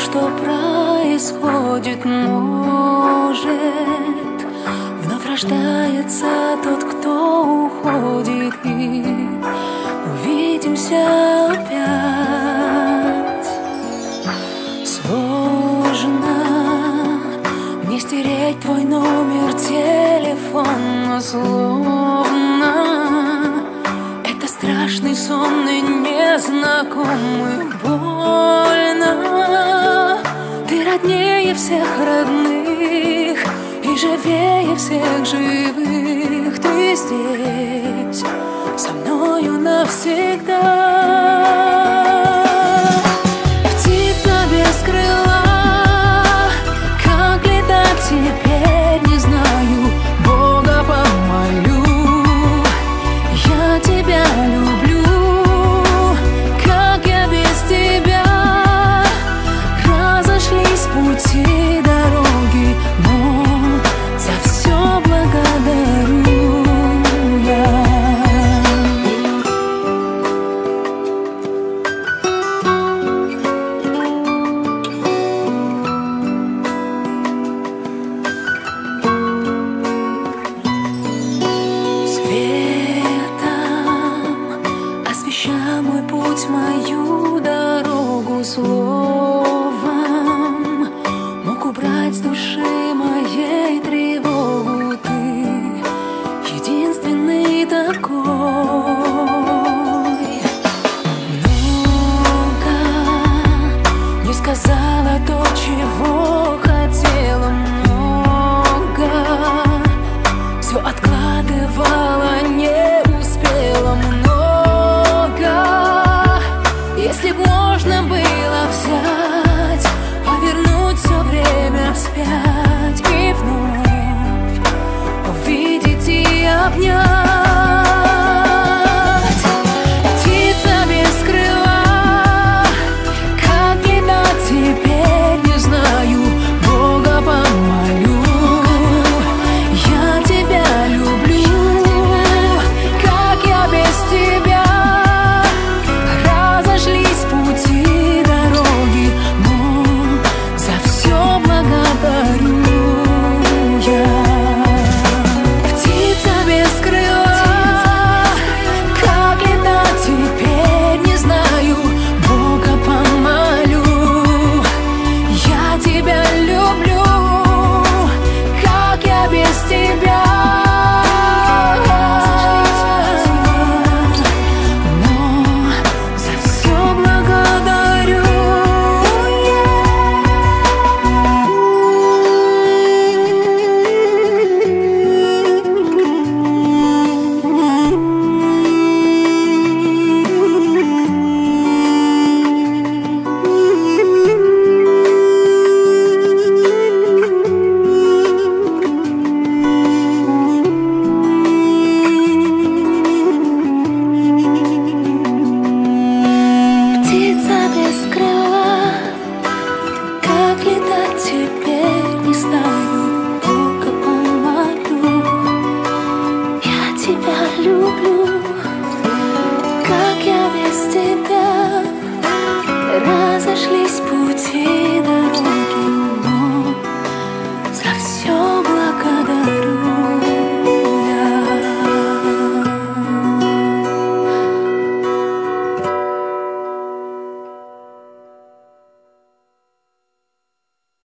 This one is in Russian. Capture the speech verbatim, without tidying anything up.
что происходит, может вновь рождается тот, кто уходит, и увидимся опять. Сложно мне стереть твой номер телефона, словно это страшный сон и незнакомый. Больно, ты роднее всех родных и живее всех живых. Ты здесь со мною навсегда. Птица без крыла, как летать теперь не знаю. Бога помолю, я тебя люблю. Как я без тебя? Разошлись пути, дороги, но за все благодарю я. Освещай мой путь, мою дорогу, словом мог убрать с души моей тревогу. Ты единственный такой. Много не сказала то, чего хотела.